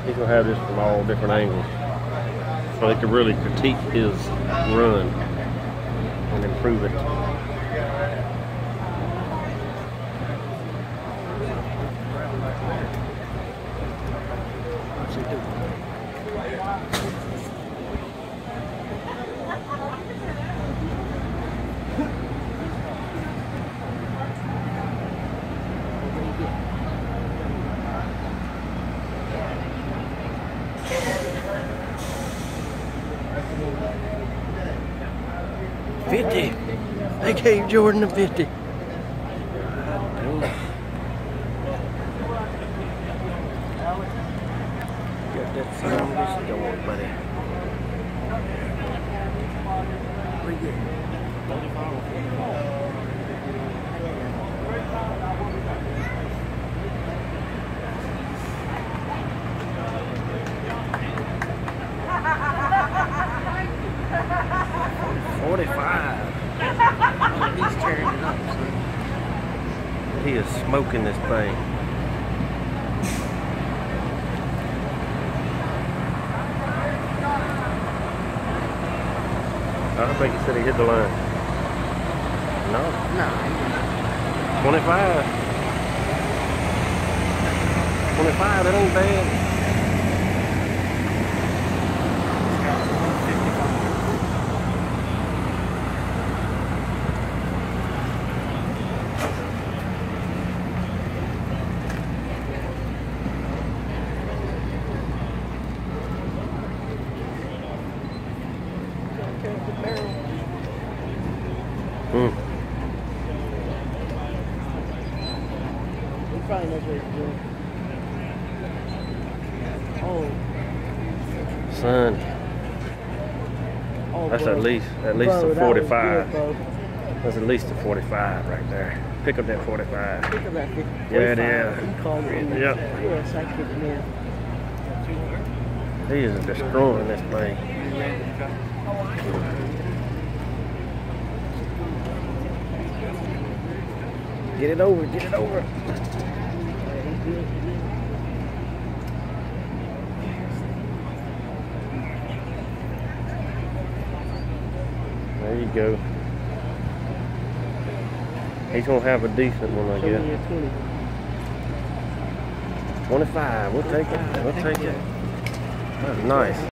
He's gonna have this from all different angles, so they can really critique his run and improve it. They gave Jordan a 50. Got that sound going, buddy. Pretty good. 45. He's tearing it up, son. He is smoking this thing. I think he said he hit the line. No. No. 25. 25, that ain't bad. He probably knows what he's doing. Oh. Son. Oh, that's bro. at least bro, a 45. Good, that's at least a 45 right there. Pick up that 45. Pick up that 50. Yeah, yeah. He called it in. Yep. Yes, I kicked him in. He is destroying this thing. Get it over, get it over. There you go. He's gonna have a decent one, I guess. 25, we'll take it. We'll take it. That's nice.